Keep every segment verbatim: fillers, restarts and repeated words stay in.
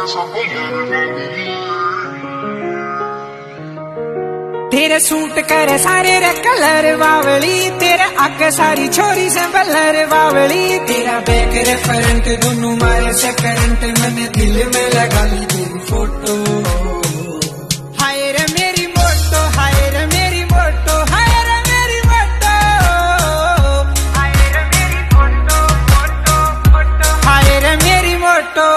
तेरे सूट करे सारे रे कलर बावली, तेरे आगे सारी छोरी से बलर बावली, तेरा बैक रे फ्रंट दोनों मारे से करंट, मैंने दिल में लगा ली तेरी फोटो। हाय रे मेरी मोटो, हाय रे मेरी मोटो, हाय रे मेरी मोटो, हाय रे मेरी मोटो मोटो मोटो, हाय रे मेरी मोटो।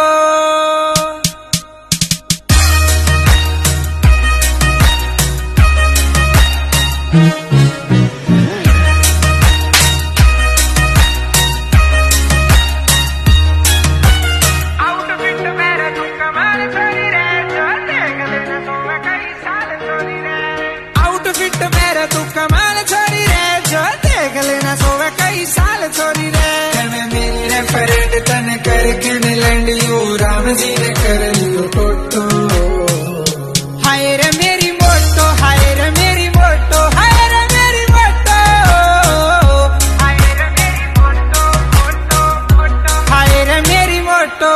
आउटफिट मेरा तू कमाल छोरी रे, जो देख लेना सोवे कई साल छोरी रे। मैं मेरी रे फ्रेंड तने करके मिलंडी, राम जी ने कर लियो फोटो। हाय रे मेरी मोटो, हाय रे मेरी मोटो, हाय रे मेरी मोटो, हाय रे मेरी मोटो मोटो मोटो, हाय रे मेरी मोटो।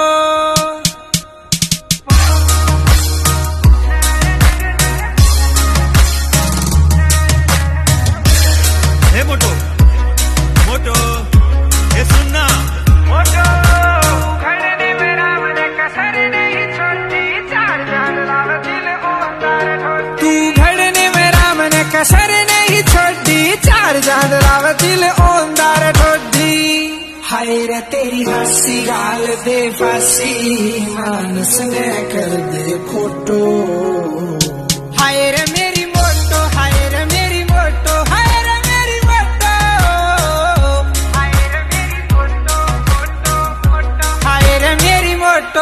मोटो मोटो ये सुनना मोटो, खड़ने में राम ने कसर नहीं छोड़ी, चार चार लाव दिल को अंदर ठोड़ी। तू घड़ने में राम ने कसर नहीं छोड़ी, चार चार लाव दिल ओंदार ठोड़ी। हाय रे तेरी हंसी गाल दे फांसी, मानस ने कर दे फोटो। हाय रे मेरी मोटो, हाय रे मेरी मोटो, हाय रे मेरी मोटो, हाय रे मेरी मोटो मोटो मोटो, हाय रे मेरी मोटो।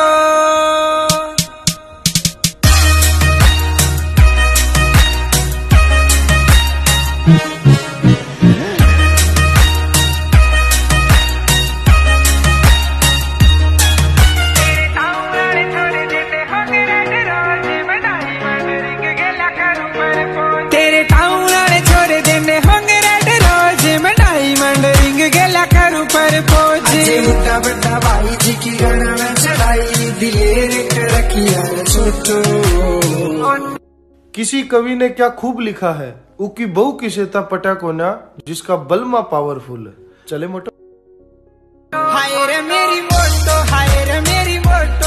तेरे टाउन वाले छोरे देने होंगे रेड रोज, मैं डायमंड रिंग गेला करूं पर पोज। उठा बड़ा भाई जी की गणा में चढ़ाई, दिलेर कर रखिया छोटो। किसी कवि ने क्या खूब लिखा है, उकी बहु किसेता पटा कोना, जिसका बलमा पावरफुल है। चले मोटो। हाय रे मेरी मोटो, हाय रे मेरी मोटो,